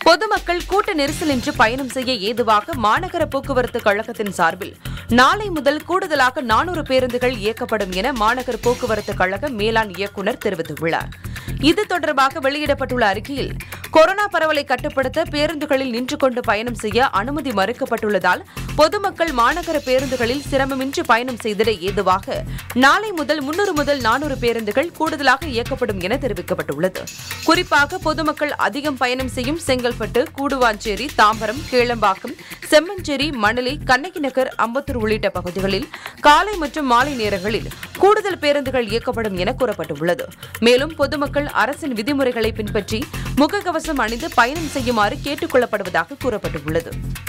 பொதுமக்கள் கூட்ட நெரிசலின்றி பயணம் செய்ய ஏதுவாக மாநகர போக்குவரத்து கழகத்தின் சார்பில் நாளை முதல் கூடுதலாக 400 பேருந்துகள் இயக்கப்படும் என மாநகர போக்குவரத்து கழக மேலாண் இயக்குநர் தெரிவித்துள்ளார். இது தொடர்பாக வெளியிடப்பட்டுள்ள அறிக்கையில், கொரோனா பரவலை கட்டுப்படுத்த பேருந்துகளில் நின்று கொண்டு பயணம் செய்ய அனுமதி மறுக்கப்பட்டுள்ளதால் பொதுமக்கள் மாநகர பேருந்துகளில் சிரமமின்றி பயணம் செய்திட ஏதுவாக நாளை முதல் 300 முதல் 400 பேருந்துகள் கூடுதலாக இயக்கப்படும் என தெரிவிக்கப்பட்டுள்ளது. குறிப்பாக பொதுமக்கள் அதிகம் பயணம் செய்யும் செங்கல்பட்டு, கூடுவாஞ்சேரி, தாம்பரம், கேளம்பாக்கம், செம்மஞ்சேரி, மணலி, கண்ணகி நகர், அம்பத்தூர் உள்ளிட்ட பகுதிகளில் காலை மற்றும் மாலை நேரங்களில் கூடுதல் பேருந்துகள் இயக்கப்படும் என கூறப்பட்டுள்ளது. மேலும் பொதுமக்கள் அரசின் விதிமுறைகளை பின்பற்றி முகக்கவசம் அணிந்து பயணம் செய்யுமாறு கேட்டுக் கொள்ளப்படுவதாக கூறப்பட்டுள்ளது.